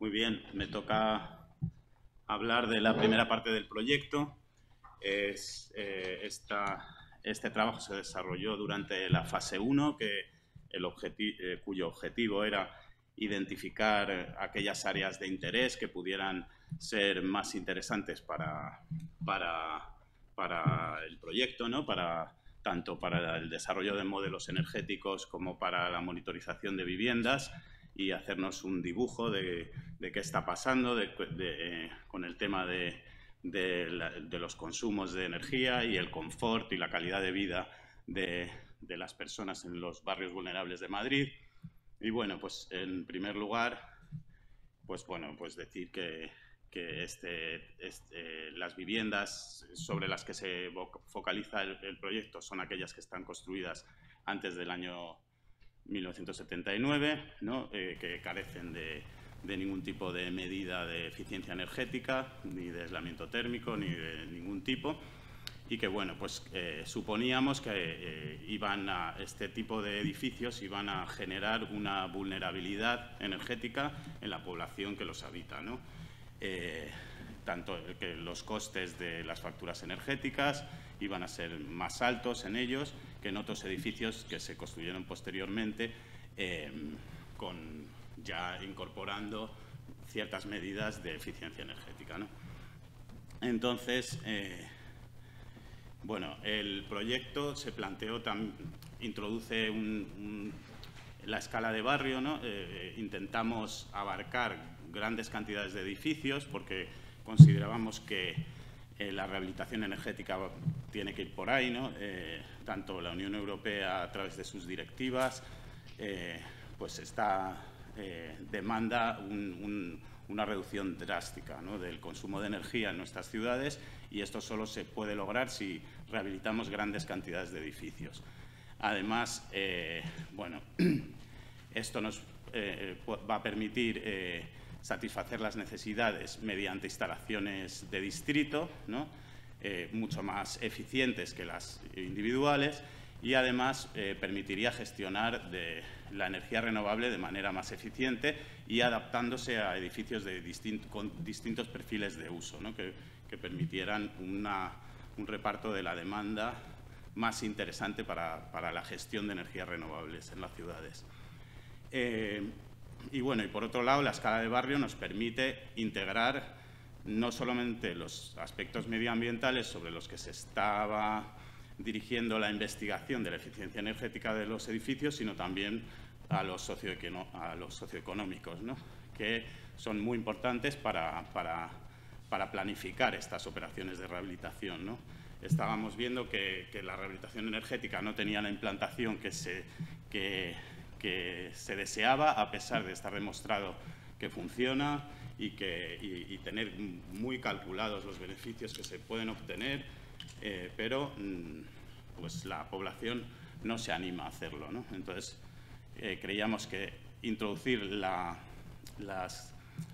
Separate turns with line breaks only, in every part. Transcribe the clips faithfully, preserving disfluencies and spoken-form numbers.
Muy bien, me toca hablar de la primera parte del proyecto. Es, eh, esta, este trabajo se desarrolló durante la fase uno, que el objeti eh, cuyo objetivo era identificar aquellas áreas de interés que pudieran ser más interesantes para, para, para el proyecto, ¿no? Para, tanto para el desarrollo de modelos energéticos como para la monitorización de viviendas, y hacernos un dibujo de, de qué está pasando de, de, eh, con el tema de, de, la, de los consumos de energía y el confort y la calidad de vida de, de las personas en los barrios vulnerables de Madrid. Y bueno, pues en primer lugar, pues bueno, pues decir que, que este, este, las viviendas sobre las que se focaliza el, el proyecto son aquellas que están construidas antes del año mil novecientos setenta y nueve, ¿no? eh, que carecen de, de ningún tipo de medida de eficiencia energética, ni de aislamiento térmico, ni de ningún tipo, y que, bueno, pues eh, suponíamos que eh, iban a, este tipo de edificios iban a generar una vulnerabilidad energética en la población que los habita, ¿no? Eh, tanto que los costes de las facturas energéticas iban a ser más altos en ellos que en otros edificios que se construyeron posteriormente, eh, con, ya incorporando ciertas medidas de eficiencia energética, ¿no? Entonces, eh, bueno, el proyecto se planteó, tam, introduce un, un, la escala de barrio, ¿no? Eh, intentamos abarcar grandes cantidades de edificios porque considerábamos que eh, la rehabilitación energética tiene que ir por ahí, ¿no? Eh, tanto la Unión Europea, a través de sus directivas, eh, pues está, eh, demanda un, un, una reducción drástica, ¿no?, del consumo de energía en nuestras ciudades, y esto solo se puede lograr si rehabilitamos grandes cantidades de edificios. Además, eh, bueno, esto nos eh, va a permitir eh, satisfacer las necesidades mediante instalaciones de distrito, ¿no?, eh, mucho más eficientes que las individuales, y además eh, permitiría gestionar de la energía renovable de manera más eficiente y adaptándose a edificios de distinto, con distintos perfiles de uso, ¿no?, que, que permitieran una, un reparto de la demanda más interesante para, para la gestión de energías renovables en las ciudades. Eh, y bueno, y por otro lado, la escala de barrio nos permite integrar no solamente los aspectos medioambientales sobre los que se estaba dirigiendo la investigación de la eficiencia energética de los edificios, sino también a los, socioecono a los socioeconómicos, ¿no?, que son muy importantes para, para, para planificar estas operaciones de rehabilitación, ¿no? Estábamos viendo que, que la rehabilitación energética no tenía la implantación que se, que, que se deseaba, a pesar de estar demostrado que funciona y, que, y, y tener muy calculados los beneficios que se pueden obtener, eh, pero pues la población no se anima a hacerlo, ¿no? Entonces, eh, creíamos que introducir la, las,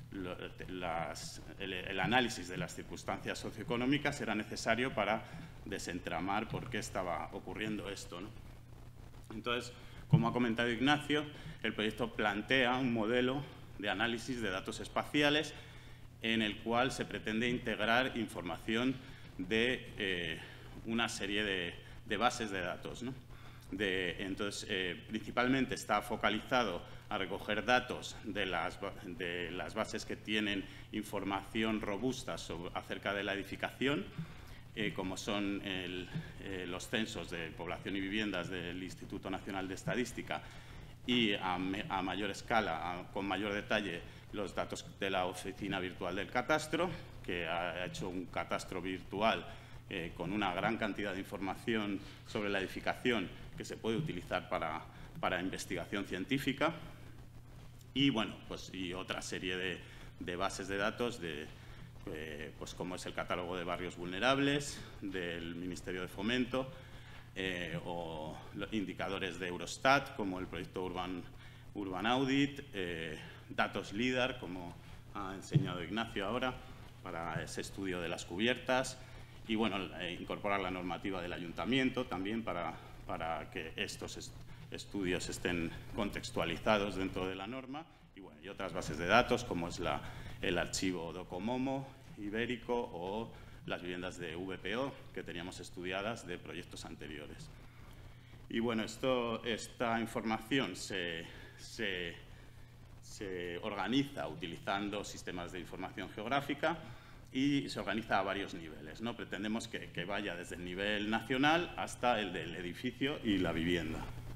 las, el, el análisis de las circunstancias socioeconómicas era necesario para desentramar por qué estaba ocurriendo esto, ¿no? Entonces, como ha comentado Ignacio, el proyecto plantea un modelo de análisis de datos espaciales en el cual se pretende integrar información de eh, una serie de, de bases de datos, ¿no? De, entonces, eh, principalmente está focalizado a recoger datos de las, de las bases que tienen información robusta sobre, acerca de la edificación, eh, como son el, eh, los censos de población y viviendas del Instituto Nacional de Estadística, y a, a mayor escala, a, con mayor detalle, los datos de la Oficina Virtual del Catastro, que ha hecho un catastro virtual eh, con una gran cantidad de información sobre la edificación que se puede utilizar para, para investigación científica, y, bueno, pues, y otra serie de, de bases de datos, de, eh, pues, como es el catálogo de barrios vulnerables del Ministerio de Fomento, Eh, o indicadores de Eurostat, como el proyecto Urban, Urban Audit, eh, datos LIDAR, como ha enseñado Ignacio ahora, para ese estudio de las cubiertas, y, bueno, eh, incorporar la normativa del ayuntamiento también para, para que estos est estudios estén contextualizados dentro de la norma y, bueno, y otras bases de datos como es la, el archivo Docomomo ibérico o las viviendas de V P O que teníamos estudiadas de proyectos anteriores. Y bueno, esto, esta información se, se, se organiza utilizando sistemas de información geográfica y se organiza a varios niveles, ¿no? Pretendemos que, que vaya desde el nivel nacional hasta el del edificio y la vivienda.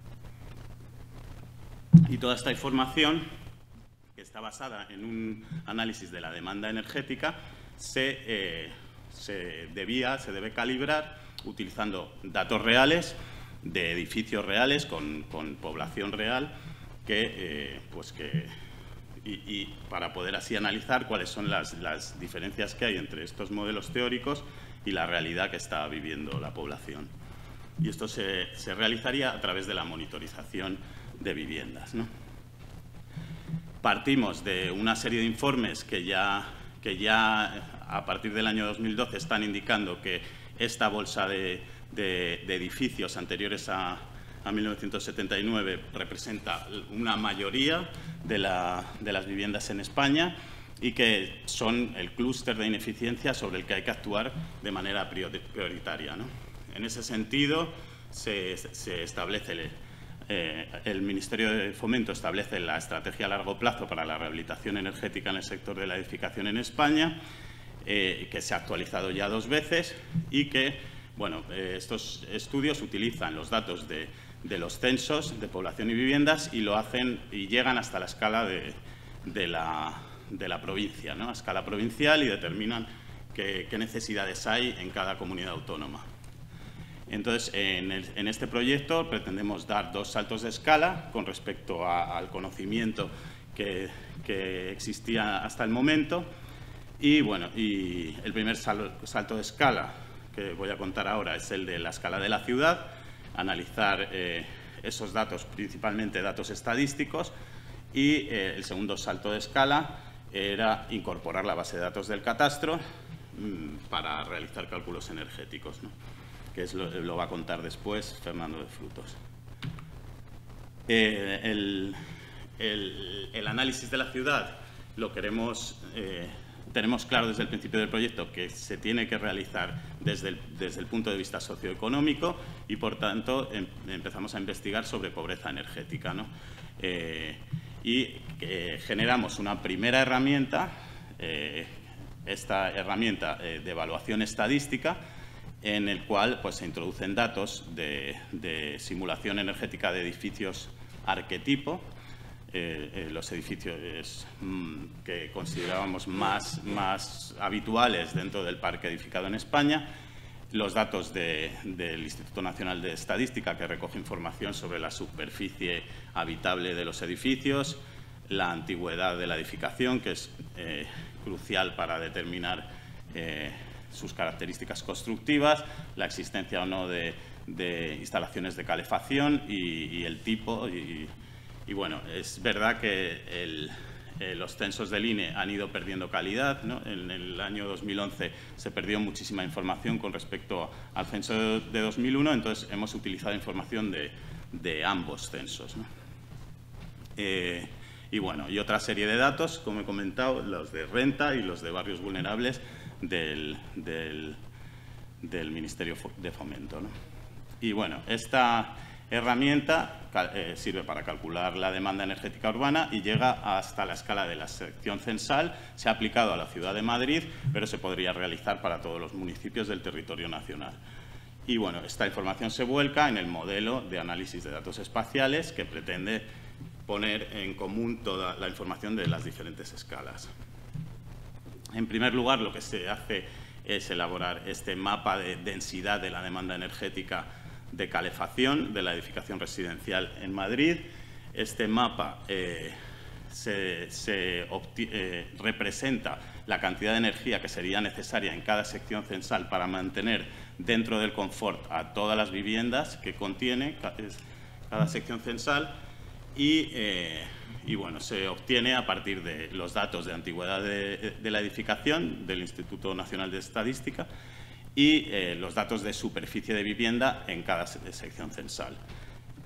Y toda esta información, que está basada en un análisis de la demanda energética, se, eh, se debía, se debe calibrar utilizando datos reales de edificios reales con, con población real que, eh, pues que, y, y para poder así analizar cuáles son las, las diferencias que hay entre estos modelos teóricos y la realidad que está viviendo la población. Y esto se, se realizaría a través de la monitorización de viviendas, ¿no? Partimos de una serie de informes que ya, que ya a partir del año dos mil doce están indicando que esta bolsa de, de, de edificios anteriores a, a mil novecientos setenta y nueve representa una mayoría de, la, de las viviendas en España y que son el clúster de ineficiencia sobre el que hay que actuar de manera prioritaria, ¿no? En ese sentido, se, se establece el, eh, el Ministerio de Fomento establece la estrategia a largo plazo para la rehabilitación energética en el sector de la edificación en España, eh, que se ha actualizado ya dos veces y que, bueno, eh, estos estudios utilizan los datos de, de los censos de población y viviendas y lo hacen y llegan hasta la escala de, de, la, de la provincia, ¿no? A escala provincial, y determinan qué, qué necesidades hay en cada comunidad autónoma. Entonces, en, el, en este proyecto pretendemos dar dos saltos de escala con respecto a, al conocimiento que, que existía hasta el momento. Y, bueno, y el primer sal, salto de escala que voy a contar ahora es el de la escala de la ciudad, analizar eh, esos datos, principalmente datos estadísticos, y eh, el segundo salto de escala era incorporar la base de datos del catastro mmm, para realizar cálculos energéticos, ¿no? Que es lo, lo va a contar después Fernando de Frutos. Eh, el, el, el análisis de la ciudad lo queremos, eh, tenemos claro desde el principio del proyecto que se tiene que realizar desde el, desde el punto de vista socioeconómico y, por tanto, em, empezamos a investigar sobre pobreza energética, ¿no? Eh, y eh, generamos una primera herramienta, eh, esta herramienta eh, de evaluación estadística, en el cual pues, se introducen datos de, de simulación energética de edificios arquetipo, eh, eh, los edificios mmm, que considerábamos más, más habituales dentro del parque edificado en España, los datos de, del Instituto Nacional de Estadística, que recoge información sobre la superficie habitable de los edificios, la antigüedad de la edificación, que es eh, crucial para determinar eh, sus características constructivas, la existencia o no de, de instalaciones de calefacción y, y el tipo. Y, y bueno, es verdad que el, eh, los censos del I N E han ido perdiendo calidad, ¿no? En el año dos mil once se perdió muchísima información con respecto al censo de dos mil uno, entonces hemos utilizado información de, de ambos censos, ¿no? Eh, y bueno, y otra serie de datos, como he comentado, los de renta y los de barrios vulnerables del, del, del Ministerio de Fomento, ¿no? Y bueno, esta herramienta eh, sirve para calcular la demanda energética urbana y llega hasta la escala de la sección censal. Se ha aplicado a la ciudad de Madrid, pero se podría realizar para todos los municipios del territorio nacional. Y bueno, esta información se vuelca en el modelo de análisis de datos espaciales que pretende poner en común toda la información de las diferentes escalas. En primer lugar, lo que se hace es elaborar este mapa de densidad de la demanda energética de calefacción de la edificación residencial en Madrid. Este mapa eh, se, se eh, representa la cantidad de energía que sería necesaria en cada sección censal para mantener dentro del confort a todas las viviendas que contiene cada sección censal. Y, eh, y bueno, se obtiene a partir de los datos de antigüedad de, de la edificación del Instituto Nacional de Estadística y eh, los datos de superficie de vivienda en cada sección censal.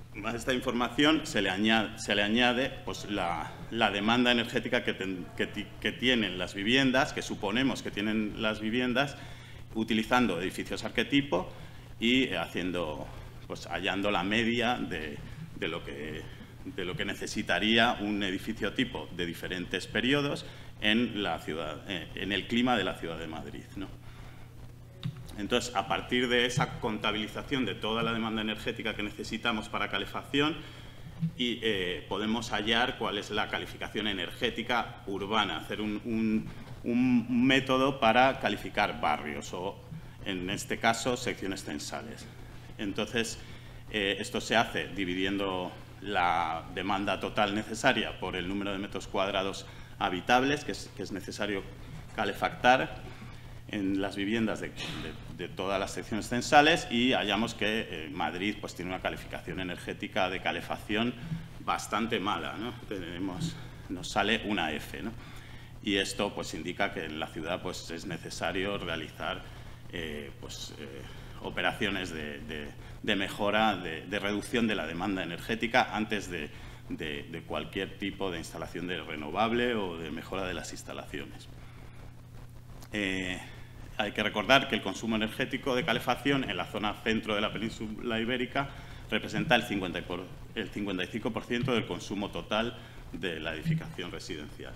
a esta información se le añade, se le añade pues, la, la demanda energética que, ten, que, que tienen las viviendas, que suponemos que tienen las viviendas, utilizando edificios arquetipo y haciendo, pues, hallando la media de, de, lo que, de lo que necesitaría un edificio tipo de diferentes periodos en, la ciudad, en el clima de la ciudad de Madrid, ¿no? Entonces, a partir de esa contabilización de toda la demanda energética que necesitamos para calefacción, y, eh, podemos hallar cuál es la calificación energética urbana, hacer un, un, un método para calificar barrios o, en este caso, secciones censales. Entonces, eh, esto se hace dividiendo la demanda total necesaria por el número de metros cuadrados habitables que es, que es necesario calefactar en las viviendas de, de, de todas las secciones censales, y hallamos que eh, Madrid pues, tiene una calificación energética de calefacción bastante mala, ¿no? Tenemos, nos sale una F, ¿no? Y esto pues, indica que en la ciudad pues, es necesario realizar eh, pues, eh, operaciones de, de, de mejora, de, de reducción de la demanda energética antes de, de, de cualquier tipo de instalación de renovable o de mejora de las instalaciones. Eh, Hay que recordar que el consumo energético de calefacción en la zona centro de la península ibérica representa el cincuenta y cinco por ciento del consumo total de la edificación residencial.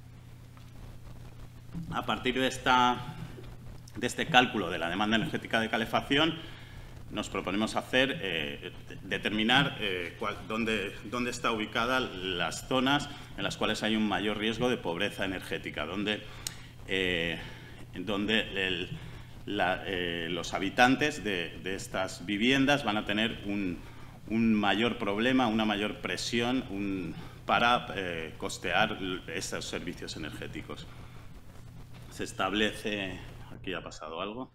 A partir de, esta, de este cálculo de la demanda energética de calefacción, nos proponemos hacer, eh, determinar eh, cuál, dónde, dónde están ubicadas las zonas en las cuales hay un mayor riesgo de pobreza energética, donde eh, donde el, la, eh, los habitantes de, de estas viviendas van a tener un, un mayor problema, una mayor presión un, para eh, costear esos servicios energéticos. Se establece... Aquí ha pasado algo.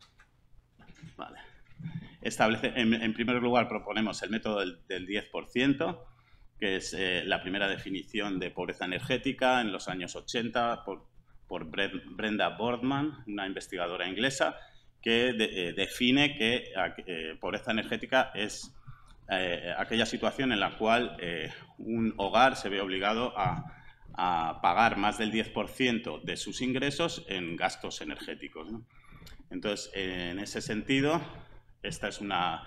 Vale. Establece, en, en primer lugar, proponemos el método del, del diez por ciento, que es eh, la primera definición de pobreza energética en los años ochenta por por Brenda Boardman, una investigadora inglesa, que de, eh, define que eh, pobreza energética es eh, aquella situación en la cual eh, un hogar se ve obligado a, a pagar más del diez por ciento de sus ingresos en gastos energéticos, ¿no? Entonces, eh, en ese sentido, esta es una,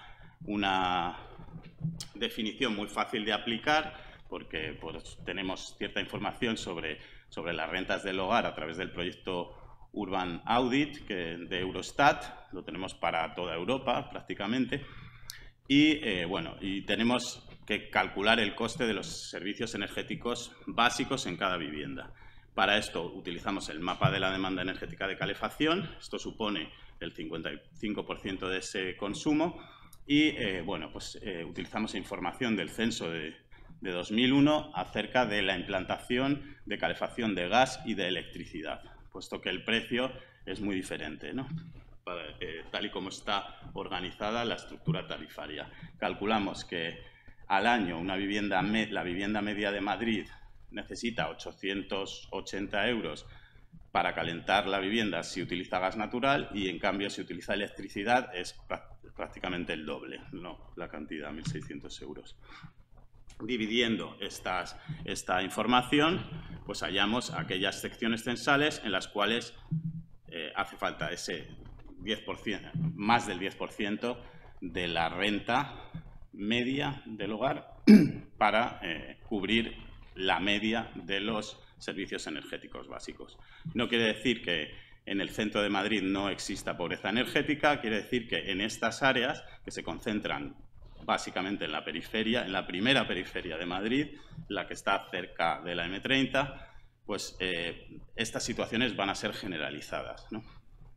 una definición muy fácil de aplicar porque pues, tenemos cierta información sobre sobre las rentas del hogar a través del proyecto Urban Audit que, de Eurostat, lo tenemos para toda Europa prácticamente, y, eh, bueno, y tenemos que calcular el coste de los servicios energéticos básicos en cada vivienda. Para esto utilizamos el mapa de la demanda energética de calefacción, esto supone el cincuenta y cinco por ciento de ese consumo, y eh, bueno, pues, eh, utilizamos información del censo de de dos mil uno acerca de la implantación de calefacción de gas y de electricidad, puesto que el precio es muy diferente, ¿no? Para, eh, tal y como está organizada la estructura tarifaria. Calculamos que al año una vivienda me, la vivienda media de Madrid necesita ochocientos ochenta euros para calentar la vivienda si utiliza gas natural, y en cambio si utiliza electricidad es prácticamente el doble, ¿no? La cantidad, mil seiscientos euros. Dividiendo estas, esta información, pues hallamos aquellas secciones censales en las cuales eh, hace falta ese diez por ciento, más del diez por ciento de la renta media del hogar para eh, cubrir la media de los servicios energéticos básicos. No quiere decir que en el centro de Madrid no exista pobreza energética, quiere decir que en estas áreas que se concentran básicamente en la periferia, en la primera periferia de Madrid, la que está cerca de la eme treinta, pues eh, estas situaciones van a ser generalizadas, ¿no?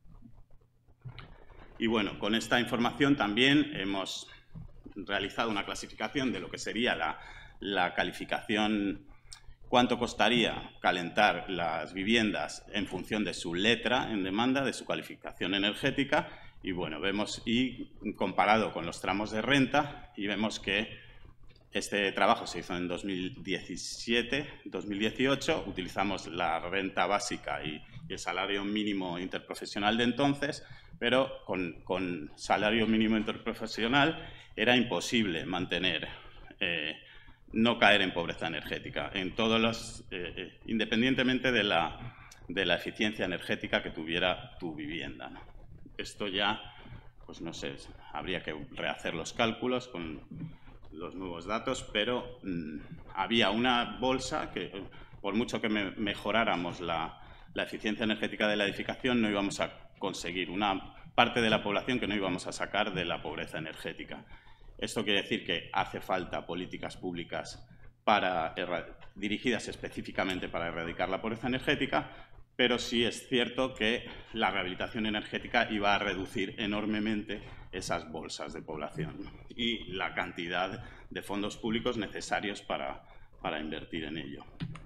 Y bueno, con esta información también hemos realizado una clasificación de lo que sería la, la calificación, cuánto costaría calentar las viviendas en función de su letra en demanda, de su calificación energética. Y bueno, vemos, y comparado con los tramos de renta, y vemos que este trabajo se hizo en dos mil diecisiete, dos mil dieciocho, utilizamos la renta básica y el salario mínimo interprofesional de entonces, pero con, con salario mínimo interprofesional era imposible mantener eh, no caer en pobreza energética, en todos los, eh, independientemente de la, de la eficiencia energética que tuviera tu vivienda, ¿no? Esto ya, pues no sé, habría que rehacer los cálculos con los nuevos datos, pero mmm, había una bolsa que, por mucho que me mejoráramos la, la eficiencia energética de la edificación, no íbamos a conseguir una parte de la población que no íbamos a sacar de la pobreza energética. Esto quiere decir que hace falta políticas públicas para, dirigidas específicamente para erradicar la pobreza energética, pero sí es cierto que la rehabilitación energética iba a reducir enormemente esas bolsas de población y la cantidad de fondos públicos necesarios para, para invertir en ello.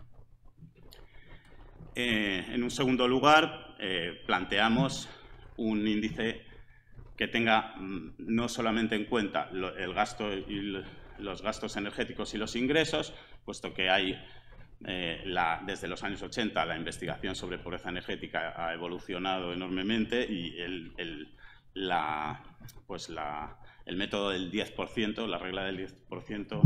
Eh, en un segundo lugar, eh, planteamos un índice que tenga mmm, no solamente en cuenta lo, el gasto y los gastos energéticos y los ingresos, puesto que hay eh, la, desde los años ochenta la investigación sobre pobreza energética ha evolucionado enormemente y el, el, la, pues la, el método del diez por ciento, la regla del diez por ciento,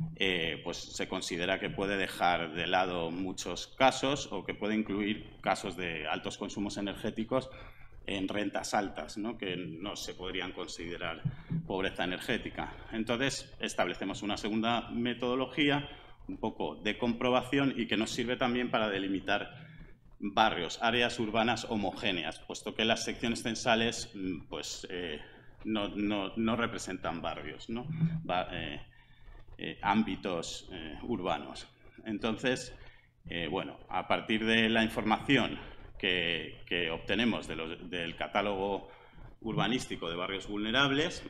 eh, pues se considera que puede dejar de lado muchos casos o que puede incluir casos de altos consumos energéticos en rentas altas, ¿no?, que no se podrían considerar pobreza energética. Entonces, establecemos una segunda metodología, un poco de comprobación y que nos sirve también para delimitar barrios, áreas urbanas homogéneas, puesto que las secciones censales pues, eh, no, no, no representan barrios, ¿no? Va, eh, eh, ámbitos eh, urbanos. Entonces, eh, bueno, a partir de la información Que, que obtenemos de los, del catálogo urbanístico de barrios vulnerables,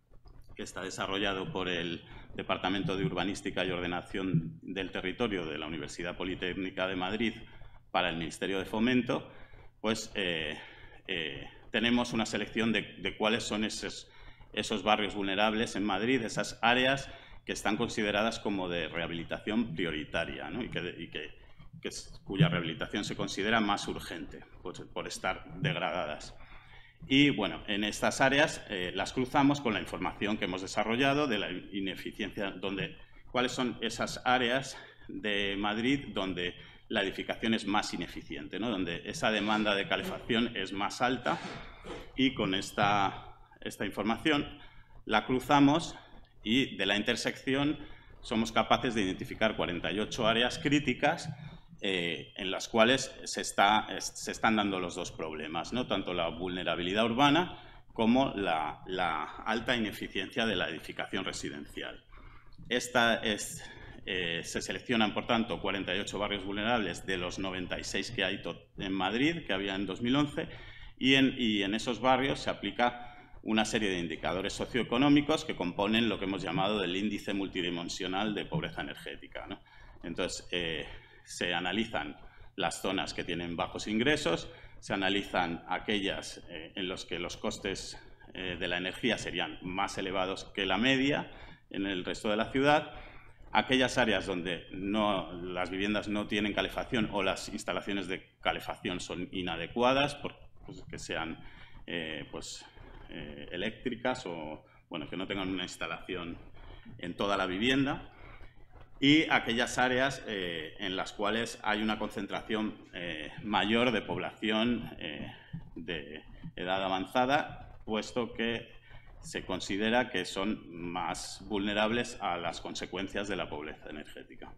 que está desarrollado por el Departamento de Urbanística y Ordenación del Territorio de la Universidad Politécnica de Madrid para el Ministerio de Fomento, pues eh, eh, tenemos una selección de, de cuáles son esos, esos barrios vulnerables en Madrid, esas áreas que están consideradas como de rehabilitación prioritaria, ¿no? y que, y que Que es, cuya rehabilitación se considera más urgente por, por estar degradadas. Y bueno, en estas áreas eh, las cruzamos con la información que hemos desarrollado de la ineficiencia, donde, cuáles son esas áreas de Madrid donde la edificación es más ineficiente, ¿no?, donde esa demanda de calefacción es más alta, y con esta, esta información la cruzamos y de la intersección somos capaces de identificar cuarenta y ocho áreas críticas Eh, en las cuales se, está, se están dando los dos problemas, ¿no?, tanto la vulnerabilidad urbana como la, la alta ineficiencia de la edificación residencial. Esta es, eh, se seleccionan, por tanto, cuarenta y ocho barrios vulnerables de los noventa y seis que hay en Madrid, que había en dos mil once, y en, y en esos barrios se aplica una serie de indicadores socioeconómicos que componen lo que hemos llamado el índice multidimensional de pobreza energética, ¿no? Entonces, eh, se analizan las zonas que tienen bajos ingresos, se analizan aquellas eh, en las que los costes eh, de la energía serían más elevados que la media en el resto de la ciudad, aquellas áreas donde no, las viviendas no tienen calefacción o las instalaciones de calefacción son inadecuadas, porque pues, que sean eh, pues, eh, eléctricas o bueno, que no tengan una instalación en toda la vivienda, y aquellas áreas eh, en las cuales hay una concentración eh, mayor de población eh, de edad avanzada, puesto que se considera que son más vulnerables a las consecuencias de la pobreza energética.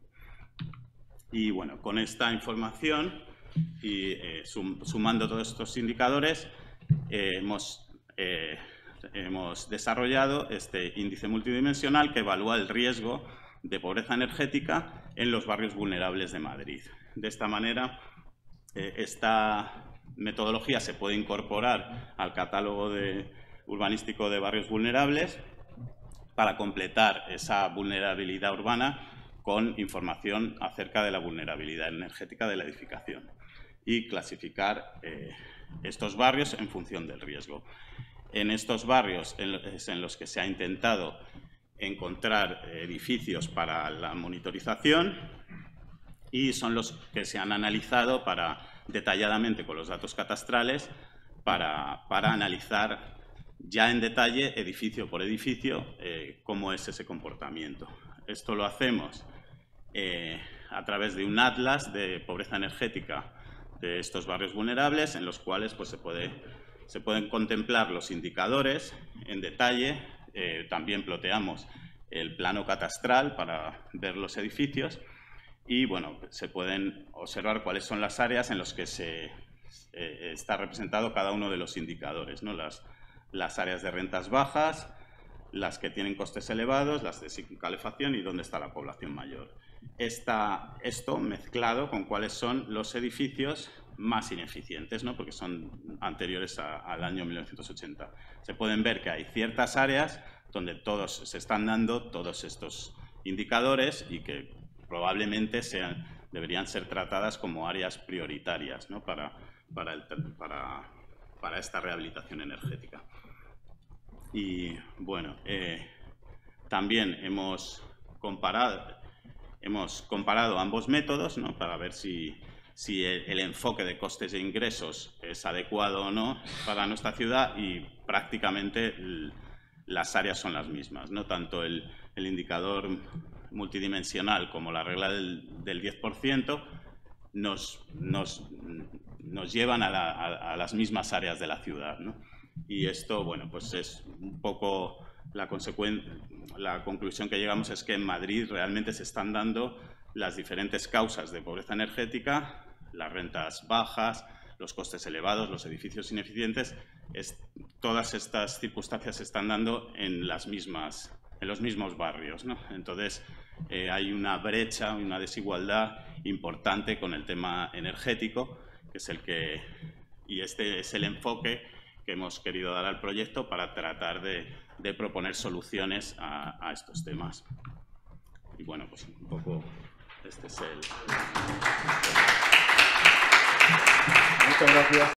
Y bueno, con esta información y eh, sum, sumando todos estos indicadores, eh, hemos, eh, hemos desarrollado este índice multidimensional que evalúa el riesgo de pobreza energética en los barrios vulnerables de Madrid. De esta manera, eh, esta metodología se puede incorporar al catálogo de, urbanístico de barrios vulnerables para completar esa vulnerabilidad urbana con información acerca de la vulnerabilidad energética de la edificación y clasificar eh, estos barrios en función del riesgo. En estos barrios es en los que se ha intentado encontrar edificios para la monitorización y son los que se han analizado para, detalladamente con los datos catastrales para, para analizar ya en detalle, edificio por edificio, eh, cómo es ese comportamiento. esto lo hacemos eh, a través de un atlas de pobreza energética de estos barrios vulnerables, en los cuales pues, se, puede, se pueden contemplar los indicadores en detalle. Eh, también ploteamos el plano catastral para ver los edificios y bueno, se pueden observar cuáles son las áreas en las que se, eh, está representado cada uno de los indicadores, ¿no? Las, las áreas de rentas bajas, las que tienen costes elevados, las de sin calefacción y dónde está la población mayor. Está esto mezclado con cuáles son los edificios más ineficientes, ¿no? Porque son anteriores a, al año mil novecientos ochenta. Se pueden ver que hay ciertas áreas donde todos se están dando todos estos indicadores y que probablemente sean, deberían ser tratadas como áreas prioritarias, ¿no? para, para, el, para, para esta rehabilitación energética. Y bueno, eh, también hemos comparado, hemos comparado ambos métodos, ¿no? Para ver si, si el, el enfoque de costes e ingresos es adecuado o no para nuestra ciudad, y prácticamente el, las áreas son las mismas, ¿no? Tanto el, el indicador multidimensional como la regla del, del diez por ciento nos, nos, nos llevan a, la, a, a las mismas áreas de la ciudad, ¿no? Y esto, bueno, pues es un poco la consecuencia, la conclusión que llegamos es que en Madrid realmente se están dando las diferentes causas de pobreza energética, las rentas bajas, los costes elevados, los edificios ineficientes. Es, todas estas circunstancias se están dando en, las mismas, en los mismos barrios, ¿no? Entonces, eh, hay una brecha, una desigualdad importante con el tema energético, que es el que, y este es el enfoque que hemos querido dar al proyecto para tratar de, de proponer soluciones a, a estos temas. Y bueno, pues un poco este es el...
Muchas gracias.